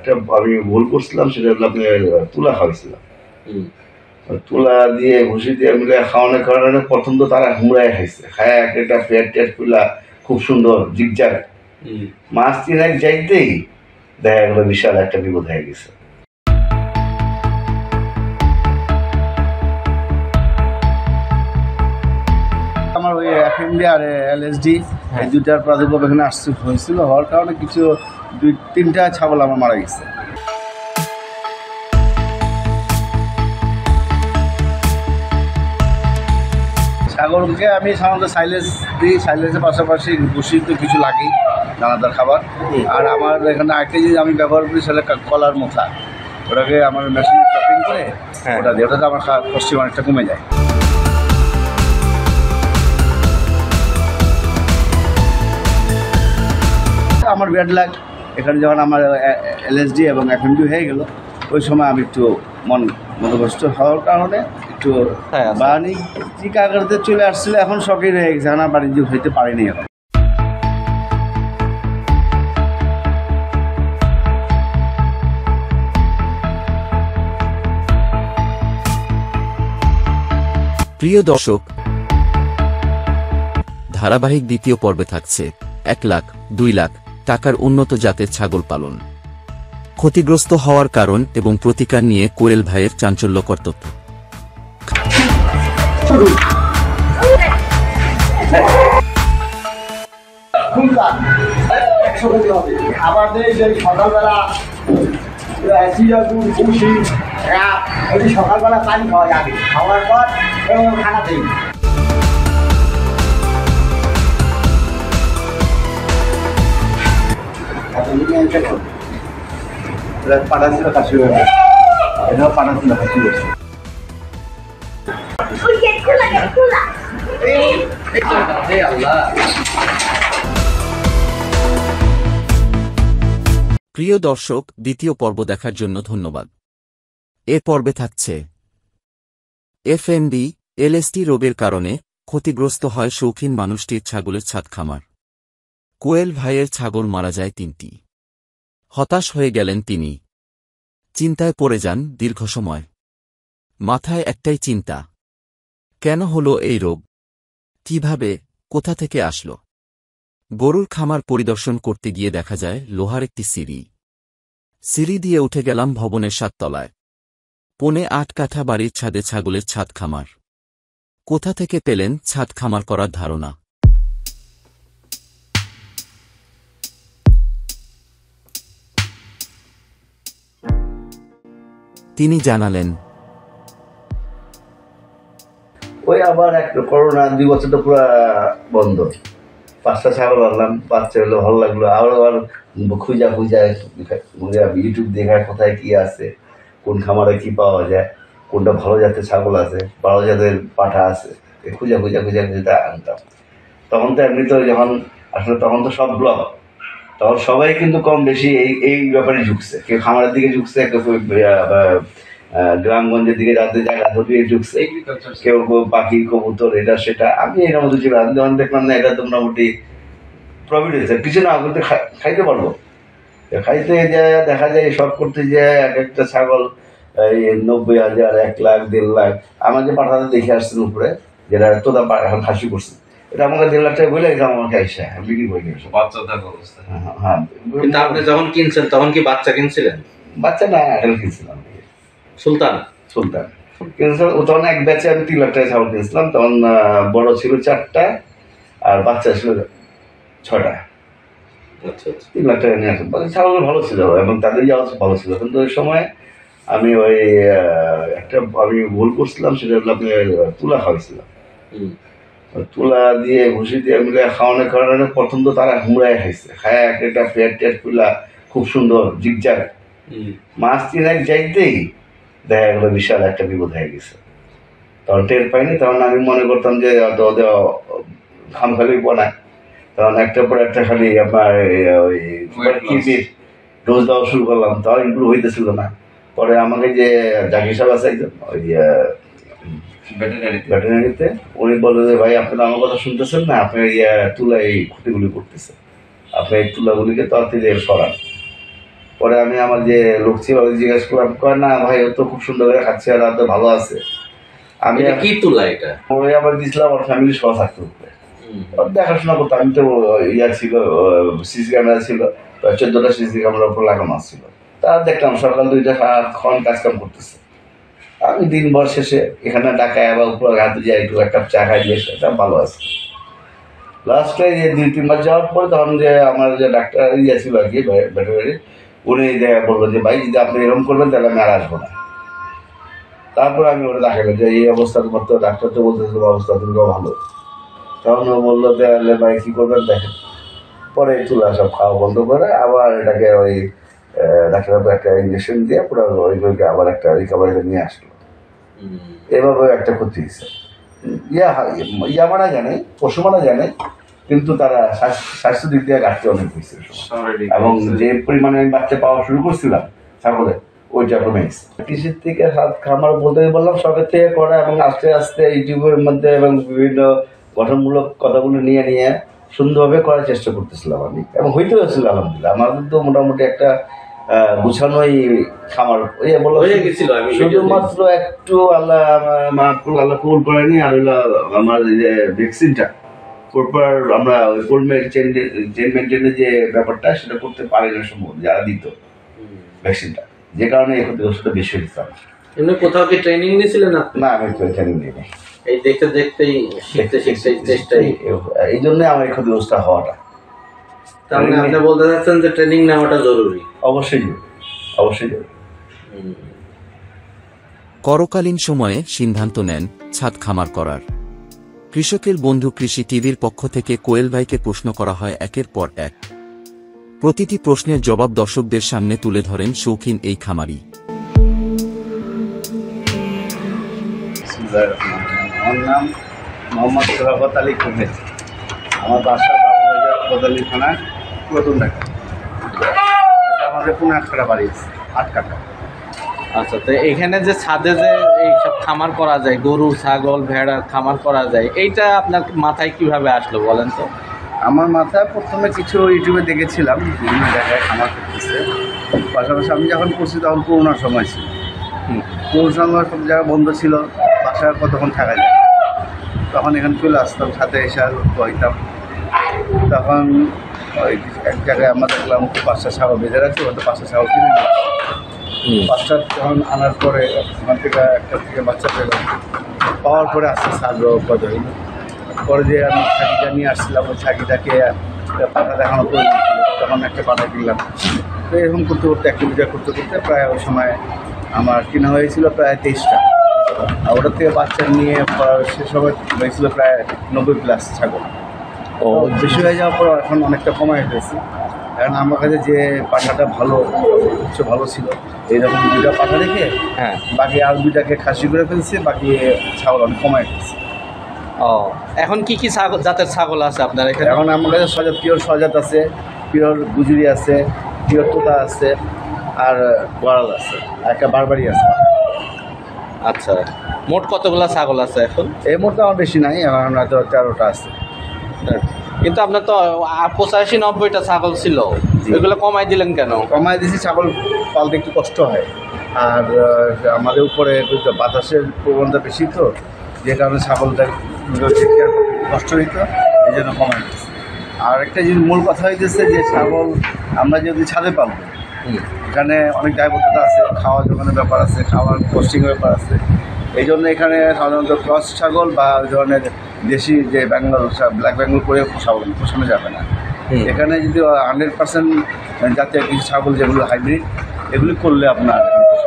আমি ভুল করছিলাম, সেটা হলো আপনি তুলা খাওয়াইছিলাম। তুলা দিয়ে ঘুষি দিয়ে মিলে খাওয়ানোর কারণে প্রথম তো তারা হুমড়ায় খাইছে, খায় একটা পেট টেট তুলা খুব সুন্দর জিগজাগ। মাছ তিন যাইতেই দেখা গেলো বিশাল একটা বিপদ হয়ে গেছে। আমার ওই এফএমডি আর এলএসডি এই দুটার প্রাদুর্ভাব এখানে হয়েছিল, হওয়ার কারণে কিছু 2-3টা ছাগল আমার মারা গেছে। ছাগলকে আমি সাধারণত সাইলেন্স দিই, সাইলেন্সের পাশাপাশি ভুসি তো কিছু লাগেই, দানাদার খাবার। আর আমার এখানে আরেকটা জিনিস আমি ব্যবহার করি সেটা কলার মোথা, ওটাকে আমার মেশিনে চপিং করে ওটা দিয়ে, ওটাতে আমার কষ্ট অনেকটা কমে যায়। আমার ব্যাড লাগ, এখানে যখন আমার এলএসডি এবং এফএমডি হয়ে গেল, ওই সময় আমি একটু মনোকষ্ট হওয়ার কারণে একটু বাণিজ্যিক আকারে চলে আসছিল। এখন শখই রয়ে গেছে, এখন বাণিজ্যিক হইতে পারিনি। এখন প্রিয় দর্শক, ধারাবাহিক দ্বিতীয় পর্বে থাকছে 1 লাখ 2 লাখ টাকার উন্নত জাতের ছাগল পালন, ক্ষতিগ্রস্ত হওয়ার কারণ এবং প্রতিকার নিয়ে কোয়েল ভাইয়ের চাঞ্চল্যকর তথ্য। সকালবেলা পানি খাওয়া যাবে, খাওয়ার পর খানা দেই। পাটা ছিল কাশি হয়ে গেছে, এটাও পাটা ছিল কাশি হয়েছে। প্রিয় দর্শক, দ্বিতীয় পর্ব দেখার জন্য ধন্যবাদ। এ পর্বে থাকছে এফএমডি এলএসটি রোগের কারণে ক্ষতিগ্রস্ত হয় শৌখিন মানুষটির ছাগলের ছাদ খামার। কোয়েল ভাইয়ের ছাগল মারা যায় 3টি। হতাশ হয়ে গেলেন তিনি, চিন্তায় পড়ে যান দীর্ঘ সময়। মাথায় একটাই চিন্তা, কেন হলো এই রোগ, কিভাবে, কোথা থেকে আসলো? গরুর খামার পরিদর্শন করতে গিয়ে দেখা যায় লোহার একটি সিঁড়ি দিয়ে উঠে গেলাম ভবনের 7 তলায়। 8.25 কাঠা বাড়ির ছাদে ছাগলের ছাদ খামার। কোথা থেকে পেলেন ছাদ খামার করার ধারণা? তিনি জানালেন, ওই আবার একটা করোনা 2 বছর তো পুরো বন্ধ। 5টা ছাগল আনলাম, বাচ্চা হলো, ভালো লাগলো। আবার খুঁজা ইউটিউব দেখা কোথায় কি আছে, কোন খামারে কি পাওয়া যায়, কোনটা ভালো জাতের ছাগল আছে, ভালো জাতের পাঠা আছে, খুঁজা আনতাম। তখন তো এমনি তো যখন আসলে তখন তো সব ব্লগ, তখন সবাই কিন্তু কম বেশি এই ব্যাপারে ঝুঁকছে। কেউ খামারের দিকে ঝুঁকছে, কেউ গ্রামগঞ্জের দিকে যাতে জায়গা ধরিয়ে ঢুকছে, কেউ পাখি কবুতর এটা সেটা। আমি এর মধ্যে ছিল, আমি যখন দেখলাম না এটা তো মোটামুটি প্রফিট হয়েছে, কিছু না কিন্তু খাইতে পারবো। খাইতে যায় দেখা যায় সব করতে যায় এক একটা ছাগল এই 90,000, 1 লাখ, 1.5 লাখ। আমার যে পাঠাতে দেখে আসছেন উপরে, যেটা তোরা এখন খাসি করছে, এটা আমাকে 1.5 লাখ টাকা বলে গেছে আমাকে আইসা বিক্রি করে গেছে। বাচ্চা থাকা অবস্থা। হ্যাঁ, কিন্তু আপনি যখন কিনছেন তখন কি বাচ্চা কিনছিলেন? বাচ্চা না, এখন কিনছিলাম সুলতান কিনছিলাম। তখন এক ব্যাচে আমি 3 লাখ টাকা ছাগল কিনছিলাম। তখন বড় ছিল 4টা আর বাচ্চা ছিল 6টা। 3 লাখ টাকা নিয়ে আসলাম। ছাগল ভালো ছিল এবং তাদের যাওয়া ভালো ছিল। কিন্তু ওই সময় আমি আমি ভুল করছিলাম, সেটা হলো আপনি তুলা খাওয়াইছিলাম। তুলা দিয়ে ঘুষি দিয়ে মিলে খাওয়ানোর কারণে প্রথম তো তারা হুমড়ায় খাইছে, খায় একটা পেট টেট তুলা খুব সুন্দর জিগজাগ। মাছ 3 যাইতেই দেখা গেলো বিশাল একটা বিপদ হয়ে গেছে। তখন টের পাইনি, তখন আমি মনে করতাম যে ওদের খামখালি বানায়। তখন একটার পর একটা খালি আপনার ওই ডোজ দেওয়া শুরু করলাম, তাও ইমপ্রুভ হইতেছিল না। পরে আমাকে যে জাকির সাহেব আছে একজন ওই ভেটেরিনারিতে, উনি বললো যে ভাই আপনি আমার কথা শুনতেছেন না, আপনি তুলা এই ক্ষতিগুলি করতেছেন, আপনি এই তুলাগুলিকে তাড়াতাড়ি সরান। পরে আমি আমার যে লোক ছিল ওকে জিজ্ঞেস করলাম, কয় না ভাই ও তো খুব সুন্দর করে খাচ্ছে আর তো ভালো আছে। আমি এটা কি তুলা এটা? ওই আবার দিয়েছিলাম ওর ফ্যামিলি সহ থাকতে হবে, ওর দেখাশোনা করতো। আমি তো ইয়া ছিল, সিসি ক্যামেরা ছিল, 14টা সিসি ক্যামেরার উপর লাগানো ছিল। তা দেখলাম সকাল 2টা সারাক্ষণ কাজকাম করতেছে। আমি দিনভর শেষে এখানে ঢাকায় আবার উপর হাতে যাই, একটু এক কাপ চা খাই দিয়ে সেটা ভালো আছে। লাস্টে যে 2-3 মাস যাওয়ার পরে তখন যে আমার যে ডাক্তার ইয়ে ছিল আর কি ভেটেরিনারি, উনি বললো যে ভাই যদি আপনি এরকম করবেন তাহলে আমি আর আসবো না। তারপরে আমি ওটা দেখালাম যে এই অবস্থা তোমার, তো ডাক্তার তো বলতেছে তোমার অবস্থা তুমি ভালো। তখন ও বললো তাহলে ভাই কী করবেন দেখেন। পরে তুলা সব খাওয়া বন্ধ করে আবার এটাকে ওই ডাক্তার একটা ইঞ্জেকশন দিয়ে পুরো ওইগুলোকে আবার একটা রিকভারিতে নিয়ে আসলো। এভাবে একটা ক্ষতি হয়েছে। ইয়া মারা জানে, পশু মারা জানে, কিন্তু তারা স্বাস্থ্য দিক দিয়ে ঘাটতি অনেক হয়েছে এবং যে পরিমাণে আমি বাচ্চা পাওয়া শুরু করছিলাম ছাগলে ওইটা কমে গেছে। কৃষির থেকে খামার বলতে বললাম সবের থেকে করা, এবং আস্তে আস্তে ইউটিউবের মধ্যে এবং বিভিন্ন গঠনমূলক কথাগুলো নিয়ে নিয়ে সুন্দরভাবে করার চেষ্টা করতেছিলাম আমি, এবং হইতে হয়েছিল আলহামদুলিল্লাহ। আমার কিন্তু মোটামুটি একটা গুছানোই খামার হয়ে গেছিল। শুধুমাত্র একটু আল্লাহ কবুল করেনি, আর হইলো আমার যে ভ্যাকসিনটা প্রপার আমরা কোল্ড চেন মেনটেনের যে ব্যাপারটা সেটা করতে পারি না সম্ভব যারা দিত ভ্যাকসিনটা, যে কারণে এই ক্ষতিগ্রস্তটা বেশি হয়েছিলাম। এমনি কোথাও কি ট্রেনিং নিয়েছিলেন আপনি? না, আমি ট্রেনিং নিইনি। এই দেখতে দেখতেই শিখতে চেষ্টাই, এই জন্য আমার এই ক্ষতিগ্রস্ত হওয়াটা। তার মানে আপনি বলতে চাচ্ছেন যে ট্রেনিং নেওয়াটা জরুরি? অবশ্যই জরুরি, অবশ্যই জরুরি। করকালীন সময়ে সিদ্ধান্ত নেন ছাদ খামার করার। কৃষকের বন্ধু কৃষি টিভির পক্ষ থেকে কোয়েল ভাইকে প্রশ্ন করা হয় একের পর এক। প্রতিটি প্রশ্নের জবাব দর্শকদের সামনে তুলে ধরেন শৌখিন এই খামারি। আমার নাম মোহাম্মদ শরাফত আলী কুমেদ। আমার বাসা বাবুবাজার কোদালি থানা, পুরাতন ঢাকা। আমাদের 15 কাঠা বাড়ি আছে, 8 কাঠা। আচ্ছা, তো এখানে যে ছাদে যে এইসব খামার করা যায়, গরু ছাগল ভেড়ার খামার করা যায়, এইটা আপনার মাথায় কিভাবে আসলো বলেন তো? আমার মাথায় প্রথমে কিছু ইউটিউবে দেখেছিলাম, বিভিন্ন জায়গায় খামার করতেছে। পাশাপাশি আমি যখন করছি তখন করোনার সময় ছিল, করোনার সময় সব জায়গায় বন্ধ ছিল, বাসায় কতক্ষণ থাকা যায়। তখন এখানে চলে আসতাম, সাথে এসে হইতাম। তখন ওই এক জায়গায় আমরা দেখলাম 5টা ছাগল বেঁধে রাখছি, ওটা 5টা ছাগল কিনে নিই। 5টা যখন আনার পরে ওখান থেকে একটা থেকে বাচ্চা পেলাম, পাওয়ার পরে আস্তে আস্তে আগ্রহ কত হইল। পরে যে আমি ছাগিটা নিয়ে আসছিলাম, ওই ছাগিটাকে পাটা দেখানো করে দিয়েছিল, তখন একটা পাটা কিনলাম। তো এরকম করতে করতে অ্যাক্টিভিটি করতে করতে প্রায় ওই সময় আমার কেনা হয়েছিল প্রায় 23টা। আর ওটার থেকে বাচ্চা নিয়ে সে সময় হয়েছিল প্রায় 90+ ছাগল। ও বেশি হয়ে যাওয়ার পর এখন অনেকটা কমাই ফেলেছি, কারণ আমার কাছে যে পাঠাটা ভালো ভালো ছিল, এইরকম 2টা পাঠা রেখে বাকি আর 2টাকে খাসি করে ফেলছি, বাকি ছাগল অনেক কমাই ফেলছি। ও, এখন কি কি ছাগল জাতের ছাগল আছে আপনার এখানে? এখন আমার কাছে পিওর সজাত আছে, পিওর গুজুরি আছে, পিওর তোতা আছে, আর বড়াল আছে, আর একটা বারবারি আছে। আচ্ছা, মোট কতগুলা ছাগল আছে এখন? এই মুহূর্তে আমার বেশি নাই, এখন হয়তো 13টা আছে। কিন্তু আপনার তো 85-90টা ছাগল ছিল, এগুলো কমাই দিলেন কেন? কমাই দিয়েছি, ছাগল পালতে একটু কষ্ট হয়, আর আমাদের উপরে বাতাসের প্রবণতা বেশি, তো যে কারণে ছাগলটা কষ্ট হইতো, এই জন্য কমাই দিচ্ছি। আর একটা জিনিস মূল কথা হইতেছে যে ছাগল আমরা যদি ছাদে পালবো, এখানে অনেক দায়বদ্ধতা আছে, খাওয়া জোগানোর ব্যাপার আছে, খাওয়ার কস্টিংয়ের ব্যাপার আছে। এই জন্য এখানে সাধারণত ক্রস ছাগল বা ওই ধরনের দেশি যে বেঙ্গল ব্ল্যাক বেঙ্গল করে পোষানো যাবে না। এখানে যদি 100% জাতীয় কিছু ছাগল যেগুলো হাইব্রিড, এগুলি করলে আপনার।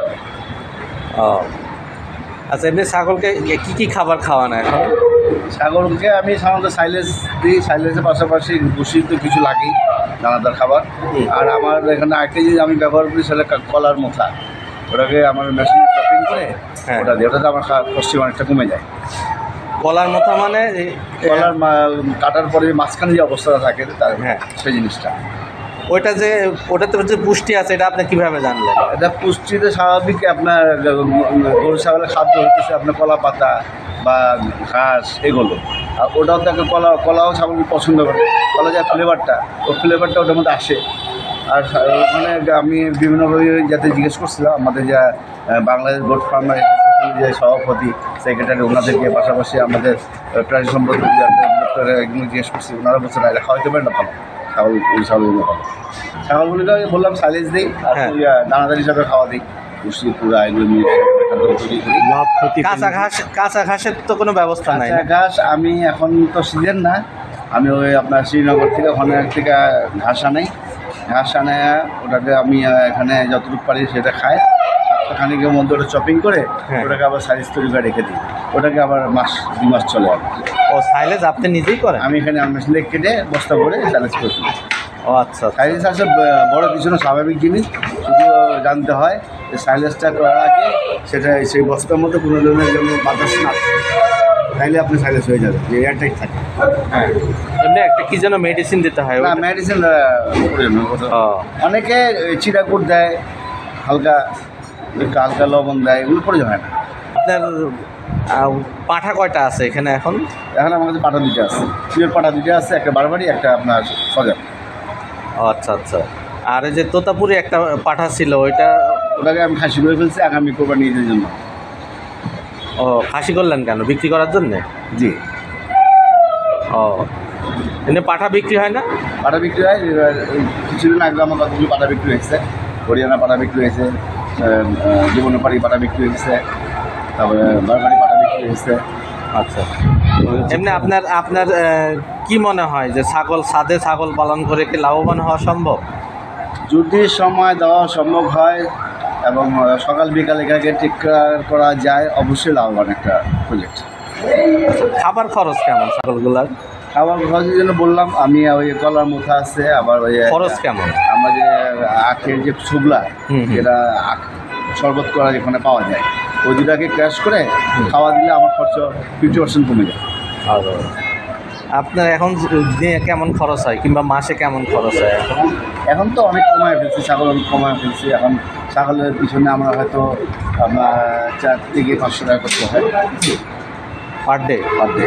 আচ্ছা, এমনি ছাগলকে কী কী খাবার খাওয়ানো এখন? ছাগলকে আমি সাধারণত সাইলেজ দিই, সাইলেজের পাশাপাশি ভুসি তো কিছু লাগেই, দানাদার খাবার। আর আমার এখানে আরেকটা জিনিস আমি ব্যবহার করি সেটা কলার মোথা, ওটাকে আমার মেশিনে চপিং করে ওটা দিই, ওটাতে আমার কস্টিং অনেকটা কমে যায়। কলার মোথা মানে কলার কাটার পরে মাঝখানে যে অবস্থাটা থাকে তার, সেই জিনিসটা। ওটাতে যে পুষ্টি আছে, এটা আপনি কীভাবে জানলেন? এটা পুষ্টিতে স্বাভাবিক আপনার গরু ছাগলের খাদ্য হচ্ছে আপনার কলা পাতা বা ঘাস, এগুলো। আর ওটাও তাকে কলাও ছাগল পছন্দ করে, কলা যা ফ্লেভারটা, ওই ফ্লেভারটা ওটার মধ্যে আসে। আর ওখানে আমি বিভিন্নভাবে যাতে জিজ্ঞেস করছিলাম আমাদের যা বাংলাদেশ গোট ফার্মার যে সভাপতি সেক্রেটারি ওনাদেরকে, পাশাপাশি আমাদের প্রাণী সম্পদ দপ্তরে একদম জিজ্ঞেস করছি, ওনারা বলছে না এটা খাওয়াইতে পারেন না ভালো ছাগল, ওই ছাগলগুলো ভালো। ছাগলগুলিকে বললাম সাইলেজ দিই আর দানাদার হিসাবে খাওয়া দিই, পুষ্টি পুরা এগুলো নিয়ে কাঁচা ঘাসের তো কোনো ব্যবস্থা নাই। ঘাস আমি এখন তো সিজন না, আমি ওই আপনার শ্রীনগর থেকে ওখানে থেকে ঘাস আনাই, ঘাস আনে ওটাকে আমি এখানে যতটুকু পারি সেটা খাই, খানিকের মধ্যে ওটা চপিং করে ওটাকে আবার সাইজ তৈরি করে রেখে দিই, ওটাকে আবার মাস 2 মাস চলে আর ও সাইলেজ আপনি নিজেই করেন? আমি এখানে মেশিনে কেটে বস্তা করে সাইলেজ করে দিই। ও আচ্ছা, সাইলেজ আসলে বড় কিছু না, স্বাভাবিক জিনিস, শুধু জানতে হয় যে সাইলেজটা করার আগে সেটা সেই বস্তার মধ্যে কোনো ধরনের জন্য বাতাস না তাইলে আপনি সাইলেজ হয়ে যাবে, যে এয়ারটাইট থাকে। হ্যাঁ, এমনি একটা কি যেন মেডিসিন দিতে হয়? না মেডিসিন অনেকে চিরাকুট দেয়, হালকা হালকা লবণ দেয়, এগুলো প্রয়োজন হয় না। আপনার পাঁঠা কয়টা আছে এখানে এখন? এখন আমার কাছে পাঠা 2টা আছে, পিওর পাঠা 2টা আছে, একটা বারবারি, একটা আপনার সজা। ও আচ্ছা আচ্ছা। আর এই যে তোতাপুরি একটা পাঠা ছিল ওটাকে আমি খাসি করে ফেলছি আগামী কোরবানি ঈদের জন্য। ও খাসি করলেন কেন? বিক্রি করার জন্য? জি। ও এমনি পাঠা বিক্রি হয় না? পাঠা বিক্রি হয়, কিছুদিন আগে আমার কতগুলো পাঠা বিক্রি হয়েছে, হরিয়ানা পাঠা বিক্রি হয়েছে, জীবনপাড়ি পাঠা বিক্রি হয়েছে, তারপরে বারবারি পাঠা বিক্রি হয়েছে। আচ্ছা, এমনি আপনার কি মনে হয় যে ছাদে ছাগল পালন করে কি লাভবান হওয়া সম্ভব? যদি সময় দেওয়া সম্ভব হয় এবং সকাল বিকাল এখানে ঠিক করা যায়, অবশ্যই লাভবান একটা প্রজেক্ট। খাবার খরচ কেমন ছাগলগুলার? খাবার খরচের জন্য বললাম আমি, ওই কলার মুখা আছে, আবার ওই খরচ কেমন? আমাদের আখের যে শুগলা, যেটা শরবত করা যেখানে পাওয়া যায়, ওই দুটাকে ক্র্যাশ করে খাওয়া দিলে আমার খরচ 50% কমে যায়। আর আপনার এখন দিনে কেমন খরচ হয় কিংবা মাসে কেমন খরচ হয়? এখন তো অনেক কমায় ফেলছি, ছাগল অনেক কমায় ফেলছি। এখন ছাগলের পিছনে আমরা হয়তো আপনার 4 থেকে 500 টাকা করতে হয় পার ডে।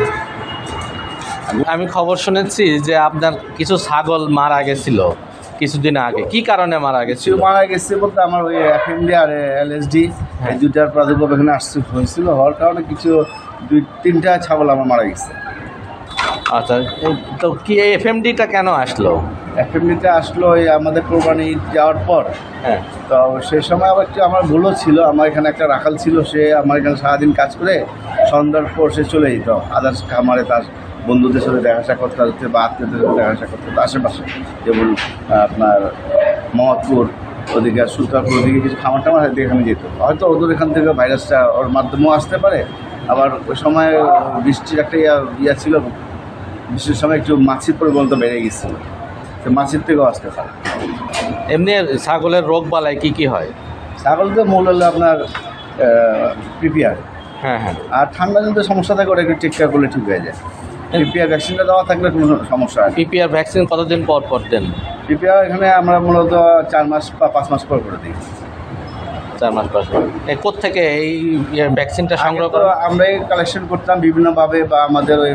আমি খবর শুনেছি যে আপনার কিছু ছাগল মারা গেছিল কিছুদিন আগে, কি কারণে মারা গেছিল? মারা গেছে বলতে আমার ওই এফএমডি আর এলএসডি এই দুটার প্রাদুর্ভাব এখানে হয়েছিল, হওয়ার কারণে কিছু 2-3টা ছাগল আমার মারা গেছে। আচ্ছা, তো কি এই এফএমডিটা কেন আসলো? এফএমডিতে আসলো ওই আমাদের কোরবানি যাওয়ার পর। হ্যাঁ, তো সেই সময় আবার একটু আমার ভুলও ছিল, আমার এখানে একটা রাখাল ছিল, সে আমার এখানে সারাদিন কাজ করে সন্ধ্যার পর সে চলে যেত আদার্স খামারে, তার বন্ধুদের সাথে দেখা করতে হচ্ছে বা আত্মীয়দের সাথে দেখা করতে হতো আশেপাশে, যেমন আপনার মোহাম্মদপুর ওদিকে, সুলতানপুর ওদিকে কিছু খামার টামার হয়তো এখানে যেত, হয়তো ওদের এখান থেকে ভাইরাসটা ওর মাধ্যমেও আসতে পারে। আবার ওই সময় বৃষ্টির একটা ইয়া ছিল, বৃষ্টির সময় একটু মাছির পরিবর্তন বেড়ে গেছিলো, তো মাছির থেকেও আসতে পারে। এমনি ছাগলের রোগ বালাই কি হয়? ছাগল তো মূল হলো আপনার পিপিআর। হ্যাঁ হ্যাঁ। আর ঠান্ডা যদি সমস্যা থাকে ওটা একটু টেক করলে ঠিক হয়ে যায়। পিপিআর ভ্যাকসিনটা দেওয়া থাকলে কোনো সমস্যা হয়। পিপিআর ভ্যাকসিন কতদিন পর পর দেন? পিপিআর এখানে আমরা মূলত 4 মাস বা 5 মাস পর করে দিই। 4 মাস পর। কোত্থেকে এই ভ্যাকসিনটা সংগ্রহ করে? আমরাই কালেকশন করতাম বিভিন্নভাবে, বা আমাদের ওই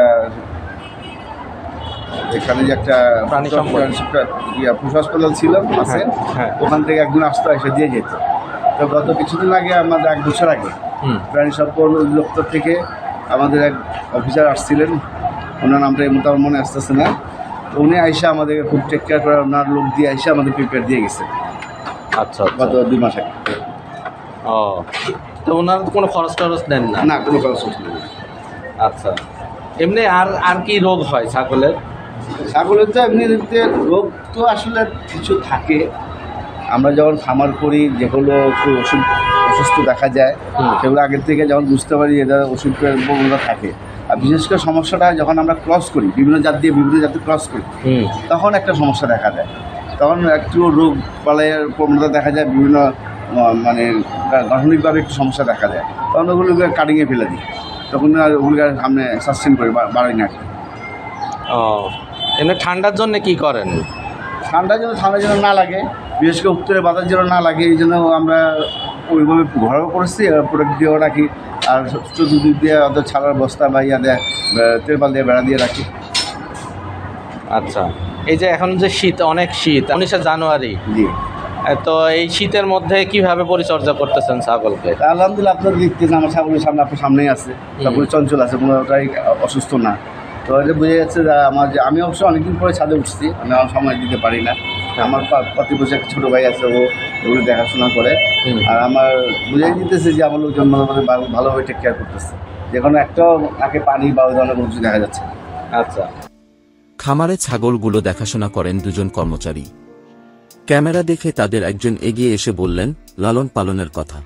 এখানে যে একটা প্রাণী সম্পদ পশু হাসপাতাল ছিল আছে, ওখান থেকে একজন আসতো, এসে দিয়ে যেত। তো গত কিছুদিন আগে, আমাদের 1 বছর আগে, প্রাণী সম্পদ দপ্তর থেকে আমাদের এক অফিসার আসছিলেন, ওনার নামটা এই মতো আমার মনে আসতেছে না, তো উনি আইসা আমাদেরকে খুব টেক কেয়ার করে, ওনার লোক দিয়ে আইসা আমাদের প্রিপেয়ার দিয়ে গেছে। আচ্ছা, গত 2 মাস আগে। ও, তো ওনার কোনো খরচ টরচ নেন না? না, কোনো খরচ নেই। আচ্ছা, এমনি আর কি রোগ হয় ছাগলের? ছাগলের তো এমনিতে রোগ তো আসলে কিছু থাকে, আমরা যখন খামার করি যেগুলো একটু অসুস্থ দেখা যায়, সেগুলো আগের থেকে যখন বুঝতে পারি এটা ওষুধের প্রবণতা থাকে। আর বিশেষ করে সমস্যাটা যখন আমরা ক্রস করি, বিভিন্ন জাত দিয়ে বিভিন্ন জাতি ক্রস করি, তখন একটা সমস্যা দেখা যায়। তখন একটু রোগ পালাইয়ের প্রবণতা দেখা যায়, বিভিন্ন মানে গাঠনিকভাবে একটু সমস্যা দেখা যায়, তখন ওগুলোকে কাটিংয়ে ফেলে দিই, তখন আর ওগুলোকে সামনে সাস্টেন করি, বাড়াই না। ও, এমনি ঠান্ডার জন্য কি করেন? ঠান্ডার জন্য না লাগে, বিশেষ করে উত্তরে বাতাস যেন না লাগে, এই জন্য আমরা ওইভাবে ঘরেও করেছি, প্রোডাক্ট দিয়েও রাখি। আর চতুর্দিক দিয়ে অত ছাড়ার বস্তা বা ইয়া দেয়, তেরপাল দিয়ে বেড়া দিয়ে রাখি। আচ্ছা, এই যে এখন যে শীত, অনেক শীত, 19শে জানুয়ারি, জি। তো এই শীতের মধ্যে কিভাবে পরিচর্যা করতেছেন ছাগলকে? আলহামদুলিল্লাহ, আপনার দেখতেছেন আমার ছাগলের সামনে, আপনার সামনেই আছে, তারপরে চঞ্চল আছে, কোনোটাই অসুস্থ না। তো এটা বুঝে যাচ্ছে যে আমি অবশ্য অনেকদিন পরে ছাদে উঠছি, আমি আমার সময় দিতে পারি না। আমার প্রতিবেশী একটা ছোটো ভাই আছে, ও এগুলো দেখাশোনা করে। আর আমার বুঝে দিতেছে যে আমার লোকজন ভালোভাবে টেক কেয়ার করতেছে, যে কোনো একটাও তাকে পানি বা ওই ধরনের কিছু দেখা যাচ্ছে না। আচ্ছা। খামারে ছাগলগুলো দেখাশোনা করেন দুজন কর্মচারী। ক্যামেরা দেখে তাদের একজন এগিয়ে এসে বললেন লালন পালনের কথা।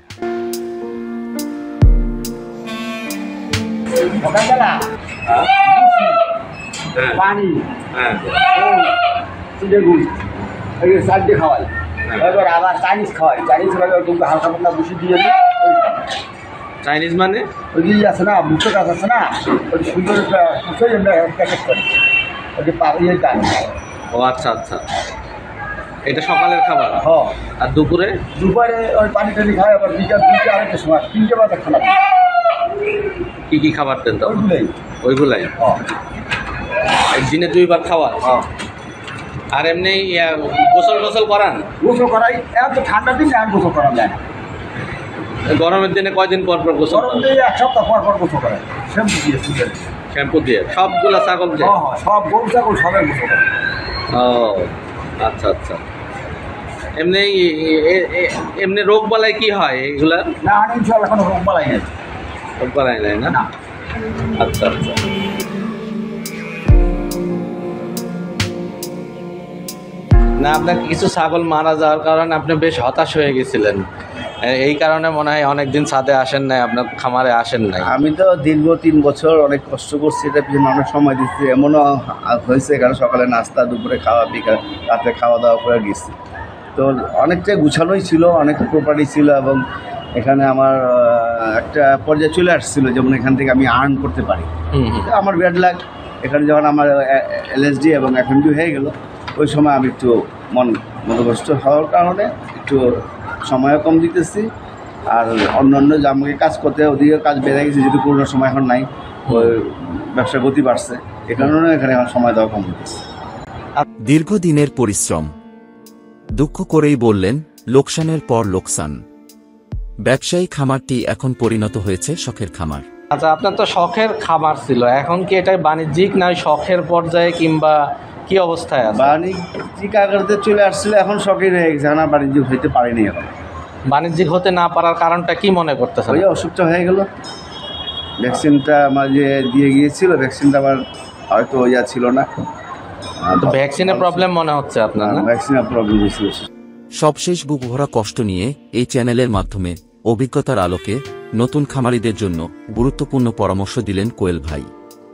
সকালবেলা পানি চারটে খাওয়াই, এবার আবার চাইনিজ খাওয়াই। চাইনিজ খাওয়াই কিন্তু হালকা পাতলা বসে দিয়ে দিই। চাইনিজ মানে? ওই যে আছে না, মুখো গাছ আছে না, ওই সুন্দর একটা প্যাকেট করে ওই যে ইয়েটা। ও আচ্ছা আচ্ছা, এটা সকালের খাবার। হ্যাঁ, আর দুপুরে? দুপুরে ওই পানি টানি খাওয়াই, আবার দুইটা আড়াইটার সময় 3টে বাজে খানা কি কি খাবার দেন তো? ওইগুলোই। ওইগুলাই হ্যাঁ একদিনে 2বার খাওয়া? হ্যাঁ। আর এমনি গোসল টোসল করান? গোসল করাই, এত ঠান্ডার দিন আর গোসল করা যায় না। গরমের দিনে কয়দিন পর পর গোসল? গরম দিয়ে 1 সপ্তাহ পর পর গোসল করাই, শ্যাম্পু দিয়ে সুন্দর। শ্যাম্পু দিয়ে সবগুলা ছাগলকে? হ্যাঁ হ্যাঁ, সব গরু ছাগল সবাই গোসল করে। ও আচ্ছা আচ্ছা। এমনি এমনি রোগ বালাই কি হয় এগুলা? না, আমি ইনশাল্লাহ কোনো রোগ বালাই নেই। রোগ বালাই নাই না? না। আচ্ছা আচ্ছা। না, আপনার কিছু ছাগল মারা যাওয়ার কারণে আপনি বেশ হতাশ হয়ে গেছিলেন, এই কারণে মনে হয় অনেকদিন ছাদে আসেন নাই, আপনার খামারে আসেন নাই। আমি তো দীর্ঘ 3 বছর অনেক কষ্ট করছি, এটা পিছনে অনেক সময় দিচ্ছি। এমনও হয়েছে কারণ সকালে নাস্তা, দুপুরে খাওয়া, বিকাল রাতে খাওয়া দাওয়া করে গেছি। তো অনেকটাই গুছানোই ছিল, অনেক প্রপার্টি ছিল, এবং এখানে আমার একটা পর্যায়ে চলে আসছিল, যেমন এখান থেকে আমি আর্ন করতে পারি। আমার ব্যাড লাগ, এখানে যখন আমার LSD এবং FMD হয়ে গেল, ওই সময় আমি একটু মনকষ্ট হওয়ার কারণে একটু সময়ও কম দিতেছি। আর অন্যান্য যে আমাকে কাজ করতে ওদিকে কাজ বেড়ে গেছে, যেহেতু পুরোনো সময় এখন নাই, ওই ব্যবসার গতি বাড়ছে, এ কারণে এখানে এখন সময় দেওয়া কম দিতেছে। দীর্ঘদিনের পরিশ্রম। দুঃখ করেই বললেন লোকসানের পর লোকসান। ব্যবসায়ী খামারটি এখন পরিণত হয়েছে শখের খামার। আচ্ছা, আপনার তো শখের খামার ছিল, এখন কি এটা বাণিজ্যিক না শখের পর্যায়ে, কিংবা কি অবস্থায় আছে? বাণিজ্যিক আকারে চলে আসছিল, এখন শখই রয়ে গেছে, এখন আর বাণিজ্যিক হইতে পারিনি। এখন বাণিজ্যিক হতে না পারার কারণটা কি মনে করতেছেন? ওই অসুখটা হয়ে গেল, ভ্যাকসিনটা আমার যে দিয়ে গিয়েছিল, ভ্যাকসিনটা আবার হয়তো ইয়া ছিল না। তো ভ্যাকসিনের প্রবলেম মনে হচ্ছে আপনার, না? ভ্যাকসিনের প্রবলেম হয়েছিল। সবশেষ বুক ভরা কষ্ট নিয়ে এই চ্যানেলের মাধ্যমে অভিজ্ঞতার আলোকে নতুন খামারিদের জন্য গুরুত্বপূর্ণ পরামর্শ দিলেন কোয়েল ভাই।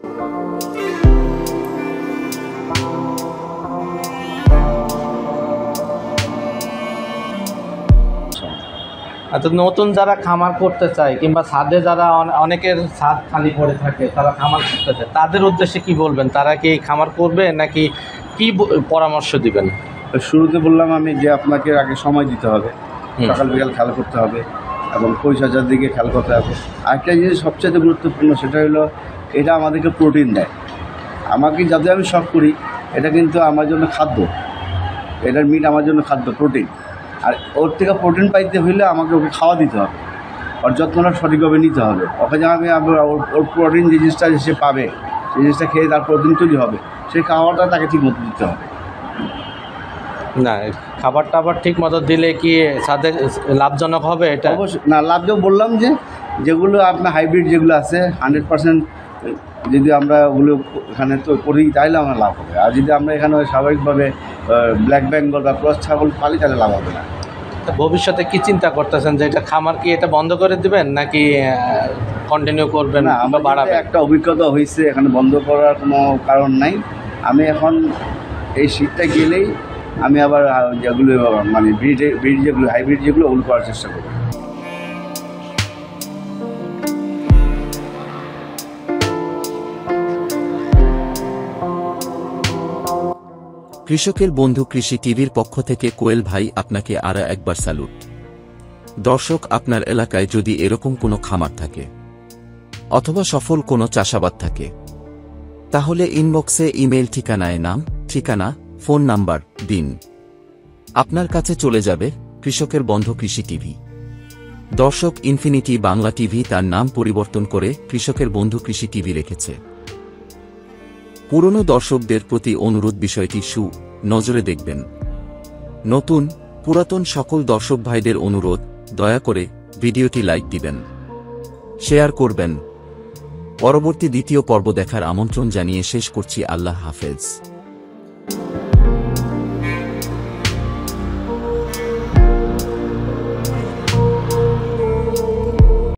আচ্ছা, নতুন যারা খামার করতে চায়, কিংবা ছাদে যারা অনেকের ছাদ খালি পড়ে থাকে, তারা খামার করতে চায়, তাদের উদ্দেশ্যে কি বলবেন? তারা কি খামার করবে, নাকি কি পরামর্শ দিবেন? শুরুতে বললাম আমি যে আপনাকে আগে সময় দিতে হবে, সকাল বিকাল খেয়াল করতে হবে, এবং পরিচর্যার দিকে খেয়াল করতে হবে। আরেকটা জিনিস সবচেয়ে গুরুত্বপূর্ণ, সেটা হলো এটা আমাদেরকে প্রোটিন দেয়। আমাকে যাতে আমি শখ করি, এটা কিন্তু আমার জন্য খাদ্য, এটার মিট আমার জন্য খাদ্য, প্রোটিন। আর ওর থেকে প্রোটিন পাইতে হইলে আমাকে ওকে খাওয়া দিতে হবে, ওর যত্নটা সঠিকভাবে নিতে হবে। ওকে যেন ওর প্রোটিন যে জিনিসটা সে পাবে, সেই জিনিসটা খেয়ে তার প্রোটিন তৈরি হবে, সেই খাওয়াটা তাকে ঠিক মতো দিতে হবে। না, খাবার টাবার ঠিক মতো দিলে কি ছাদে লাভজনক হবে এটা? অবশ্যই না, লাভজনক বললাম যে যেগুলো আপনার হাইব্রিড যেগুলো আছে 100% যদি আমরা ওগুলো এখানে তো করি, তাহলে আমার লাভ হবে। আর যদি আমরা এখানে স্বাভাবিকভাবে ব্ল্যাক বেঙ্গল বা ক্রস ছাগল পালি, তাহলে লাভ হবে না। ভবিষ্যতে কি চিন্তা করতেছেন, যে এটা খামার কি এটা বন্ধ করে দিবেন, নাকি কন্টিনিউ করবেন না, বা আমার বাড়াবেন? একটা অভিজ্ঞতা হয়েছে, এখানে বন্ধ করার কোনো কারণ নাই। আমি এখন এই শীতটা গেলেই আমি আবার যেগুলো মানে ব্রিড যেগুলো হাইব্রিড যেগুলো, ওগুলো করার চেষ্টা করব। কৃষকের বন্ধু কৃষি টিভির পক্ষ থেকে কোয়েল ভাই আপনাকে আরও একবার স্যালুট। দর্শক, আপনার এলাকায় যদি এরকম কোনো খামার থাকে অথবা সফল কোনো চাষাবাদ থাকে, তাহলে ইনবক্সে ইমেইল ঠিকানায় নাম, ঠিকানা ফোন নাম্বার দিন। আপনার কাছে চলে যাবে কৃষকের বন্ধু কৃষি টিভি। দর্শক, ইনফিনিটি বাংলা টিভি তার নাম পরিবর্তন করে কৃষকের বন্ধু কৃষি টিভি রেখেছে। পুরনো দর্শকদের প্রতি অনুরোধ, বিষয়টি নজরে দেখবেন। নতুন পুরাতন সকল দর্শক ভাইদের অনুরোধ, দয়া করে ভিডিওটি লাইক দিবেন, শেয়ার করবেন। পরবর্তী দ্বিতীয় পর্ব দেখার আমন্ত্রণ জানিয়ে শেষ করছি। আল্লাহ হাফেজ।